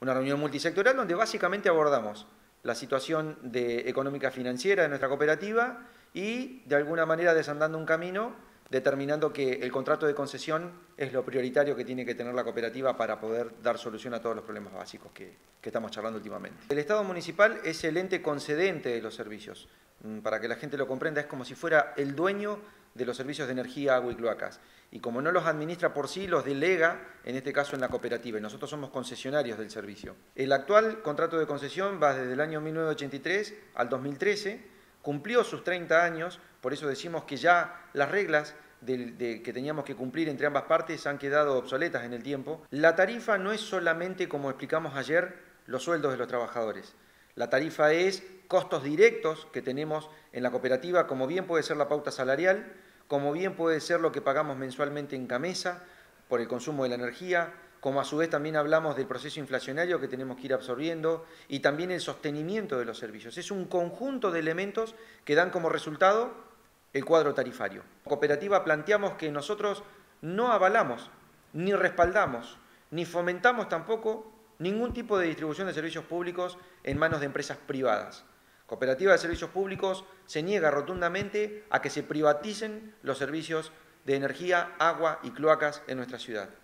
una reunión multisectorial donde básicamente abordamos la situación económica financiera de nuestra cooperativa y de alguna manera desandando un camino, determinando que el contrato de concesión es lo prioritario que tiene que tener la cooperativa para poder dar solución a todos los problemas básicos que estamos charlando últimamente. El Estado municipal es el ente concedente de los servicios. Para que la gente lo comprenda, es como si fuera el dueño de los servicios de energía, agua y cloacas. Y como no los administra por sí, los delega, en este caso en la cooperativa, y nosotros somos concesionarios del servicio. El actual contrato de concesión va desde el año 1983 al 2013, cumplió sus 30 años, por eso decimos que ya las reglas que teníamos que cumplir entre ambas partes han quedado obsoletas en el tiempo. La tarifa no es solamente, como explicamos ayer, los sueldos de los trabajadores. La tarifa es costos directos que tenemos en la cooperativa, como bien puede ser la pauta salarial, como bien puede ser lo que pagamos mensualmente en Camesa por el consumo de la energía, como a su vez también hablamos del proceso inflacionario que tenemos que ir absorbiendo y también el sostenimiento de los servicios. Es un conjunto de elementos que dan como resultado el cuadro tarifario. Como cooperativa planteamos que nosotros no avalamos, ni respaldamos, ni fomentamos tampoco ningún tipo de distribución de servicios públicos en manos de empresas privadas. Cooperativa de Servicios Públicos se niega rotundamente a que se privaticen los servicios de energía, agua y cloacas en nuestra ciudad.